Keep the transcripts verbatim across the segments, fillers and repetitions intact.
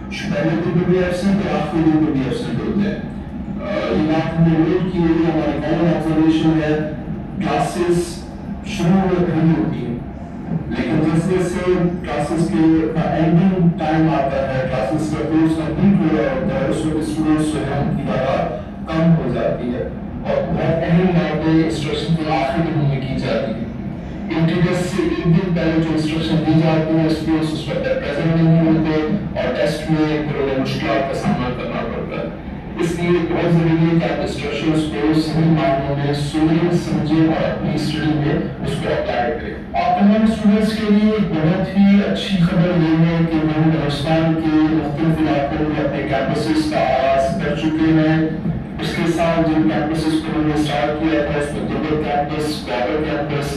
پہلے دن پہ بھی ایبسنٹ اور آخری دن پہ بھی ایبسنٹ ہوتے ہیں. یہ بات ہم نے نوٹ کی ہوئی ہماری کامن آبزرویشن ہے. کلاسز شروع نہیں ہوتی ہیں لیکن جیسے جیسے کلاسز کے اینڈنگ ٹائم آتا ہے, کلاسز کا کورس کمپلیٹ ہو رہا ہوتا ہے, اس وقت اسٹوڈنٹس جو ہے ان کی تعداد کم ہو جاتی ہے اور بہت اہم باتیں انسٹرکشن کے آخری دنوں میں کی جاتی ہے. انٹیریس سے ایک دن پہلے جو انسٹرکشن دی جاتی ہیں اسٹوڈنٹس اس وقت پریزنٹ نہیں ہوتے اور ٹیسٹ میں پھر انہیں مشکلات کا سامنا کرنا پڑتا ہے. اس لیے بہت ضروری ہے کہ آپ انسٹرکشنز کو صحیح معنوں میں سنیں, سمجھیں اور اپنی اسٹڈی میں اس کو اپلائی کریں. آپ تمام اسٹوڈنٹس کے لیے ایک بہت ہی اچھی خبر یہ ہے کہ ہم ہندوستان کے مختلف علاقوں میں اپنے کیمپسز کا آغاز کر چکے ہیں. پچھلے سال جن کیمپسز کو ہم نے اسٹارٹ کیا تھا اس میں Dubai campus, Gwadar campus,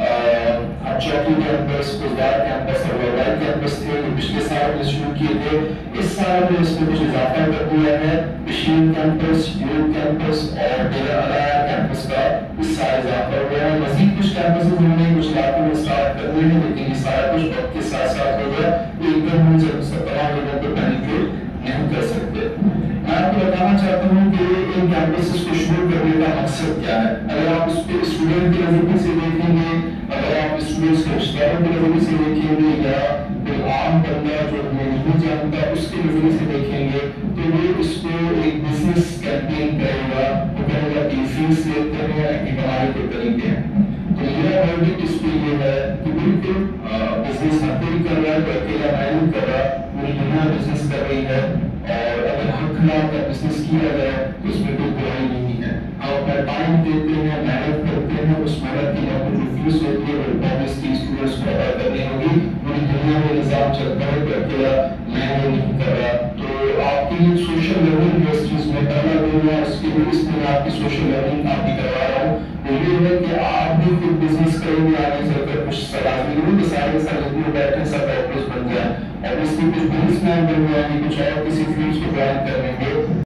Chowki campus, Gujrat campus اور ویلائی کیمپس تھے جو پچھلے سال میں شروع کیے تھے. اس سال میں اس میں کچھ اضافہ کر دیا ہے. پشین کیمپس, یوگ کیمپس اور ڈیرہ الایا کیمپس کا اس سال اضافہ ہو گیا ہے. مزید کچھ کیمپسز ہم نے کچھ علاقوں میں اسٹارٹ کرنے ہیں لیکن یہ سارا کچھ وقت کے ساتھ ساتھ ہو گیا. ایک دم ہم تمام لوگوں کو بینیفٹ نہیں کر سکتے. میں آپ کو بتانا چاہتا ہوں کہ ان کیمپسز کو شروع کرنے کا مقصد کیا ہے. اگر آپ اس پہ اسٹوڈنٹ کے نظریے سے دیکھیں گے, اگر آپ اسٹوڈنٹس کے رشتہ داروں کے نظریے سے دیکھیں گے یا کوئی عام بندہ جو ہمیں نہیں جانتا اس کے نظریے سے دیکھیں گے تو وہ اس کو ایک بزنس کیمپین کرے گا. وہ کہے گا کہ فیس لیتے ہیں کہ کمائی کے طریقے ہیں. تو میرا ورڈکٹ اس پہ یہ ہے کہ بالکل بزنس ہر کوئی کر رہا ہے, تو اکیلا میں نہیں کر رہا, پوری دنیا بزنس کر رہی ہے اور اگر حق لا کر بزنس کیا جائے تو اس میں کوئی برائی نہیں ہے. ہم اپنا ٹائم دیتے ہیں, محنت کرتے ہیں, اس محنت کی ہم جو فیس ہوتی ہے وہ پانچ تیس اسٹوڈنٹس کو ادا کرنی ہوگی. پوری دنیا میں نظام چلتا ہے تو اکیلا میں وہ نہیں کر رہا. تو آپ کی سوشل لرننگ یونیورسٹیز میں پہلا دن ہے, اس کے لیے اس میں آپ کی سوشل لرننگ آپ کی کروا رہا ہوں. وہ یہ ہے کہ آپ بھی خود بزنس کریں گے آگے چل کر. کچھ صلاح نہیں کہ سارے سارے جتنے بیٹھے سب ڈاکٹرس بن جائیں اور اس کی کچھ بزنس مین بن جائیں گے, کچھ اور کسی فیلڈس کو جوائن کر لیں گے.